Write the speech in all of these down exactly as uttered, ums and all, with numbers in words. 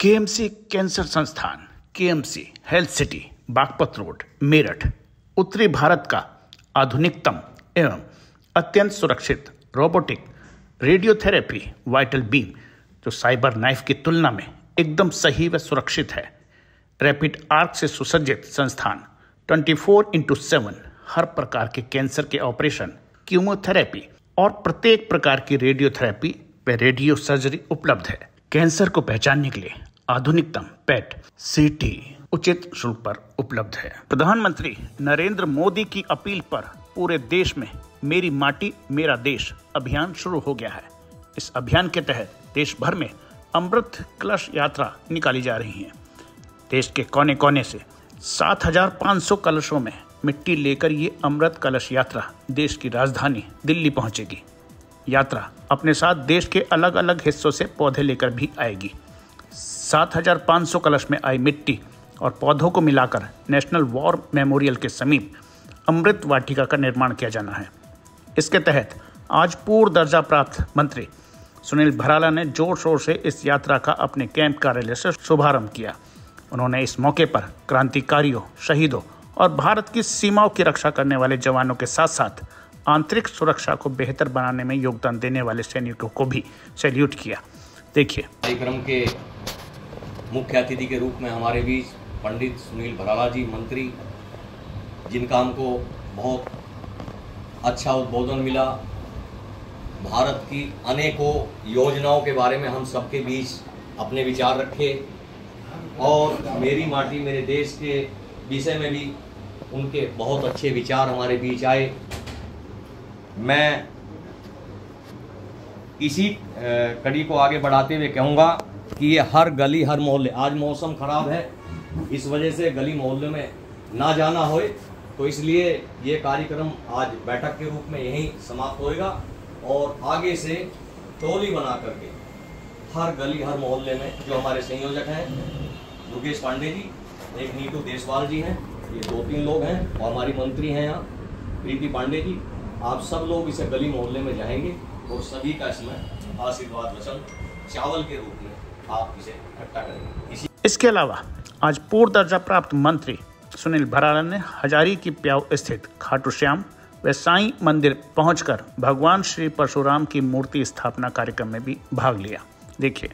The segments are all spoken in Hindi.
केएमसी कैंसर संस्थान, KMC health city, Baghpat road, Meerut, उत्तरी भारत का आधुनिकतम एवं अत्यंत सुरक्षित रोबोटिक रेडियोथेरेपी वाइटल बीम जो साइबर नाइफ की तुलना में एकदम सही व सुरक्षित है। रैपिड आर्क से सुसज्जित संस्थान चौबीस इंटू सात हर प्रकार के कैंसर के ऑपरेशन, कीमोथेरेपी और प्रत्येक प्रकार की रेडियोथेरेपी व रेडियो सर्जरी उपलब्ध है। कैंसर को पहचानने के लिए आधुनिकतम पेट सीटी उचित शुल्क पर उपलब्ध है। प्रधानमंत्री नरेंद्र मोदी की अपील पर पूरे देश में मेरी माटी मेरा देश अभियान शुरू हो गया है। इस अभियान के तहत देश भर में अमृत कलश यात्रा निकाली जा रही है। देश के कोने कोने से सात हजार पाँच सौ कलशों में मिट्टी लेकर ये अमृत कलश यात्रा देश की राजधानी दिल्ली पहुंचेगी। यात्रा अपने साथ देश के अलग अलग हिस्सों से पौधे लेकर भी आएगी। सात हजार पाँच सौ कलश में आई मिट्टी और पौधों को मिलाकर नेशनल वॉर मेमोरियल के समीप अमृत वाटिका का निर्माण किया जाना है। इसके तहत आज पूर्व दर्जा प्राप्त मंत्री सुनील भराला ने जोर शोर से इस यात्रा का अपने कैंप कार्यालय से शुभारंभ किया। उन्होंने इस मौके पर क्रांतिकारियों, शहीदों और भारत की सीमाओं की रक्षा करने वाले जवानों के साथ साथ आंतरिक सुरक्षा को बेहतर बनाने में योगदान देने वाले सैनिकों को भी सैल्यूट किया। देखिए, कार्यक्रम के मुख्य अतिथि के रूप में हमारे बीच पंडित सुनील भराला जी मंत्री, जिनका हमको बहुत अच्छा उद्बोधन मिला। भारत की अनेकों योजनाओं के बारे में हम सबके बीच अपने विचार रखे और मेरी माटी मेरे देश के विषय में भी उनके बहुत अच्छे विचार हमारे बीच आए। मैं इसी कड़ी को आगे बढ़ाते हुए कहूँगा कि ये हर गली हर मोहल्ले, आज मौसम खराब है इस वजह से गली मोहल्ले में ना जाना होए, तो इसलिए ये कार्यक्रम आज बैठक के रूप में यहीं समाप्त होएगा और आगे से टोली बना करके हर गली हर मोहल्ले में जो हमारे संयोजक हैं दुर्गेश पांडे जी, एक नीतू देशवाल जी हैं, ये दो तीन लोग हैं और हमारी मंत्री हैं यहाँ प्रीति पांडे जी, आप सब लोग इसे गली मोहल्ले में जाएंगे और सभी का इसमें आशीर्वाद वचन चावल के रूप में आप इसे इकट्ठा करेंगे। इसी इसके अलावा आज पूर्व दर्जा प्राप्त मंत्री सुनील भराला ने हजारी की प्याऊ स्थित खाटू श्याम व साईं मंदिर पहुंचकर भगवान श्री परशुराम की मूर्ति स्थापना कार्यक्रम में भी भाग लिया। देखिए,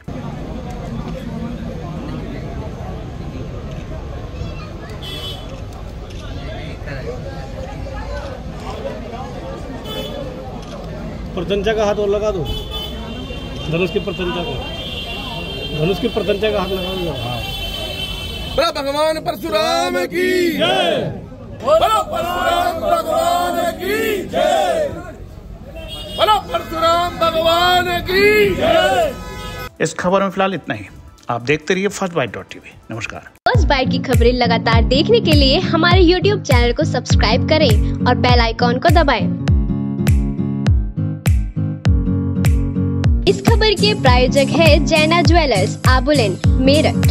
प्रत्यंचा का हाथ और लगा दो, धनुष की प्रत्यंचा को, धनुष की प्रत्यंचा का हाथ लगा दो। हाँ, बोलो भगवान परशुराम की जय, बोलो परशुराम भगवान की जय, बोलो परशुराम भगवान की जय। इस खबर में फिलहाल इतना ही। आप देखते रहिए फर्स्ट बाइट डॉट टीवी। नमस्कार। फर्स्ट बाइट की खबरें लगातार देखने के लिए हमारे यूट्यूब चैनल को सब्सक्राइब करें और बेल आइकॉन को दबाएं। इस खबर के प्रायोजक है जैना ज्वेलर्स, आबुलेन, मेरठ।